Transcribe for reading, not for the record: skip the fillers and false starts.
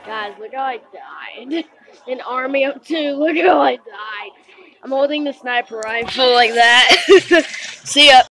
Guys, look how I died. An army of two, look how I died. I'm holding the sniper rifle like that. See ya.